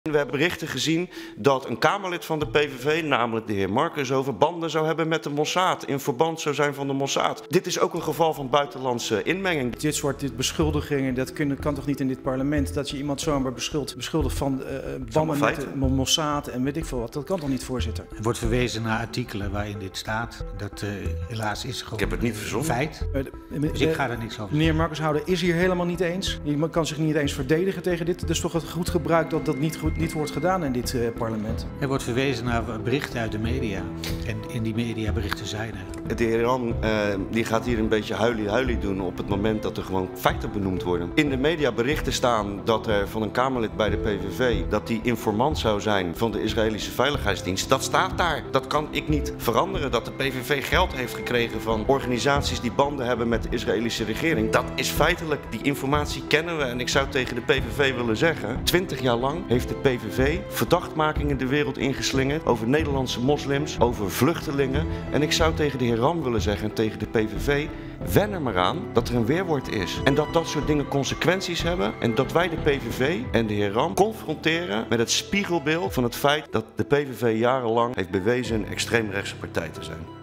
We hebben berichten gezien dat een Kamerlid van de PVV, namelijk de heer Marcus, over banden zou hebben met de Mossad, in verband zou zijn van de Mossad. Dit is ook een geval van buitenlandse inmenging. Dit soort beschuldigingen, dat kan toch niet in dit parlement, dat je iemand zomaar beschuldigt van banden met de Mossad en weet ik veel wat. Dat kan toch niet, voorzitter? Er wordt verwezen naar artikelen waarin dit staat. Dat helaas is gewoon Ik heb het niet verzonnen. Feit. Dus ik ga er niks over zeggen. Meneer Marcus Houder is hier helemaal niet eens. Je kan zich niet eens verdedigen tegen dit. Het is toch het goed gebruik dat dat niet wordt gedaan in dit parlement. Er wordt verwezen naar berichten uit de media. En in die mediaberichten zijn er. De heer Iran die gaat hier een beetje huilie doen op het moment dat er gewoon feiten benoemd worden. In de mediaberichten staan dat er van een Kamerlid bij de PVV, dat die informant zou zijn van de Israëlische Veiligheidsdienst. Dat staat daar. Dat kan ik niet veranderen. Dat de PVV geld heeft gekregen van organisaties die banden hebben met de Israëlische regering. Dat is feitelijk. Die informatie kennen we. En ik zou tegen de PVV willen zeggen, 20 jaar lang heeft de PVV verdachtmakingen de wereld ingeslingerd over Nederlandse moslims, over vluchtelingen. En ik zou tegen de heer Ram willen zeggen en tegen de PVV, wen er maar aan dat er een weerwoord is. En dat dat soort dingen consequenties hebben. En dat wij de PVV en de heer Ram confronteren met het spiegelbeeld van het feit dat de PVV jarenlang heeft bewezen een extreemrechtse partij te zijn.